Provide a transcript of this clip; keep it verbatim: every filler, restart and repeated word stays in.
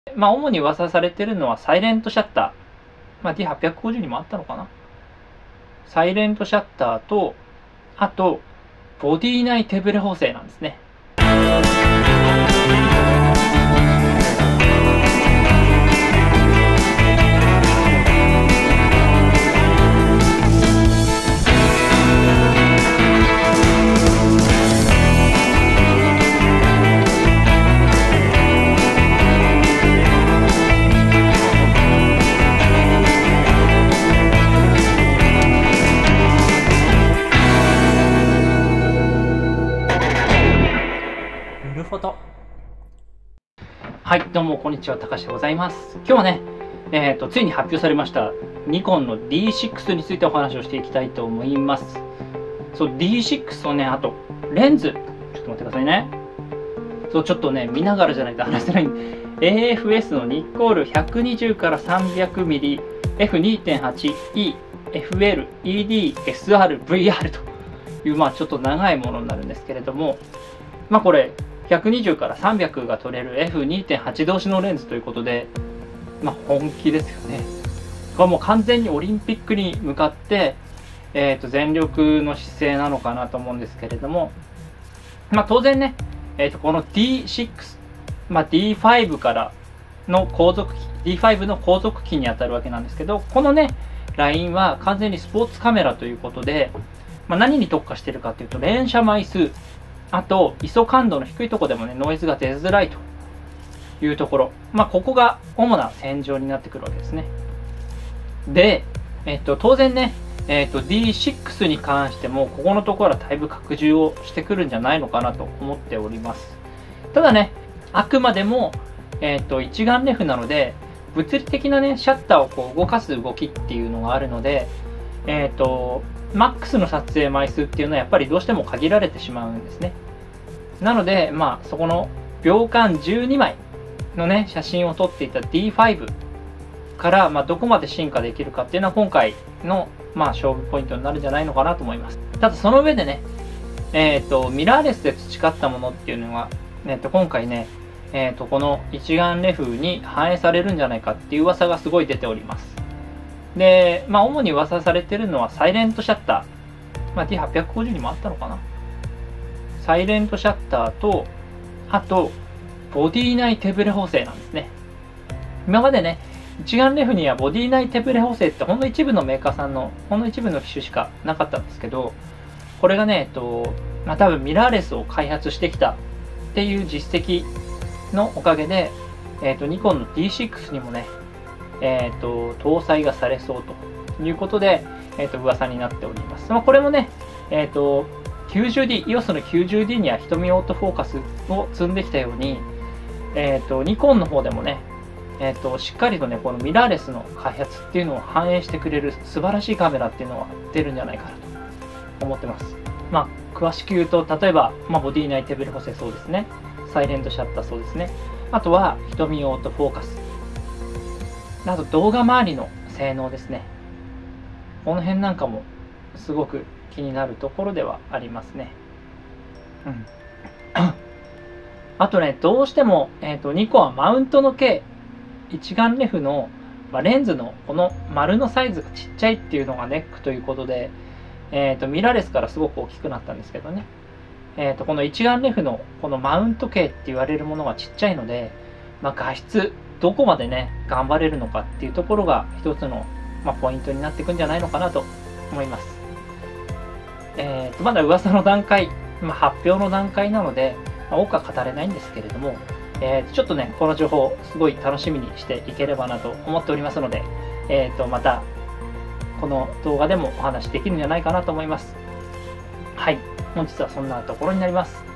まあ、主に噂されてるのはサイレントシャッター。まあ、ディーはっぴゃくごじゅう にもあったのかな。サイレントシャッターと、あと、ボディ内手ブレ補正なんですね。なるほど。はい、どうもこんにちは、たかしでございます。今日はね、えっと、ついに発表されましたニコンの ディーシックス についてお話をしていきたいと思います。そう、ディーシックス とね、あと、レンズ。ちょっと待ってくださいね。そう、ちょっとね、見ながらじゃないと話せない。エーエフエス のニッコールひゃくにじゅうからさんびゃくミリ、エフにてんはち、E、エフエル、イーディー、エスアール、ブイアール という、まあちょっと長いものになるんですけれども、まあこれ、ひゃくにじゅうからさんびゃくが撮れる エフにてんはち 同士のレンズということで、まあ本気ですよね。これもう完全にオリンピックに向かって、えー、と全力の姿勢なのかなと思うんですけれども、まあ当然ね、えー、とこの ディーシックス、まあ、ディーファイブ からの後続機、ディーファイブ の後続機に当たるわけなんですけど、このね、ラインは完全にスポーツカメラということで、まあ、何に特化しているかというと、連写枚数、あと、アイエスオ 感度の低いところでもね、ノイズが出づらいというところ。まあ、ここが主な戦場になってくるわけですね。で、えっと、当然ね、えっと、ディーシックス に関しても、ここのところはだいぶ拡充をしてくるんじゃないのかなと思っております。ただね、あくまでも、えっと、一眼レフなので、物理的なね、シャッターをこう動かす動きっていうのがあるので、えっと、マックスの撮影枚数っていうのはやっぱりどうしても限られてしまうんですね。なので、まあ、そこの秒間じゅうにまいのね、写真を撮っていた ディーファイブ から、まあ、どこまで進化できるかっていうのは今回の、まあ、勝負ポイントになるんじゃないのかなと思います。ただその上でね、えっと、ミラーレスで培ったものっていうのは、えっと、今回ね、えっと、この一眼レフに反映されるんじゃないかっていう噂がすごい出ております。で、まあ、主に噂されてるのはサイレントシャッター。まあ、ディーはっぴゃくごじゅう にもあったのかな。サイレントシャッターと、あと、ボディ内手ブレ補正なんですね。今までね、一眼レフにはボディ内手ブレ補正ってほんの一部のメーカーさんの、ほんの一部の機種しかなかったんですけど、これがね、えっと、まあ、多分ミラーレスを開発してきたっていう実績のおかげで、えっと、ニコンの ディーシックス にもね、えっと、搭載がされそうということで、えっと、噂になっております。まあ、これもね、えっと、きゅうじゅうディー、イオス の きゅうじゅうディー には瞳オートフォーカスを積んできたように、えっと、ニコンの方でもね、えっと、しっかりとね、このミラーレスの開発っていうのを反映してくれる素晴らしいカメラっていうのは出るんじゃないかなと思ってます。まあ、詳しく言うと、例えば、まあ、ボディ内手ブレ補正そうですね。サイレントシャッターそうですね。あとは、瞳オートフォーカス。あと動画周りの性能ですね。この辺なんかもすごく気になるところではありますね。うん。あとね、どうしても、えっと、ニコンはマウントの径、一眼レフの、まあ、レンズのこの丸のサイズがちっちゃいっていうのがネックということで、えっと、ミラーレスからすごく大きくなったんですけどね。えっと、この一眼レフのこのマウント径って言われるものがちっちゃいので、まあ、画質、どこまでね、頑張れるのかっていうところが一つの、まあ、ポイントになっていくんじゃないのかなと思います。えーと、まだ噂の段階、まあ、発表の段階なので、まあ、多くは語れないんですけれども、えーと、ちょっとね、この情報、すごい楽しみにしていければなと思っておりますので、えーと、また、この動画でもお話できるんじゃないかなと思います。はい。本日はそんなところになります。